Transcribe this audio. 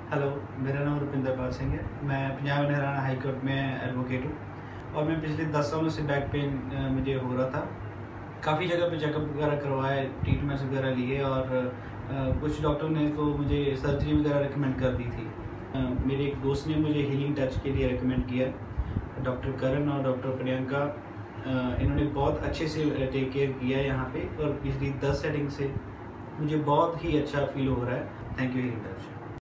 Hello, मेरा नाम रुपिंदर पाल सिंह है। मैं Punjab and Haryana high court में एडवोकेट हूँ और मैं पिछले 10 सालों से बैक पेन मुझे हो रहा था। काफ़ी जगह पे चेकअप वगैरह करवाए, ट्रीटमेंट्स वगैरह लिए और कुछ डॉक्टर ने तो मुझे सर्जरी वगैरह रिकमेंड कर दी थी। मेरे एक दोस्त ने मुझे हीलिंग टच के लिए रिकमेंड किया, डॉक्टर करण और डॉक्टर प्रियंका। इन्होंने बहुत अच्छे से टेक केयर किया है यहाँ पे और पिछली 10 सेटिंग से मुझे बहुत ही अच्छा फील हो रहा है। Thank you healing touch.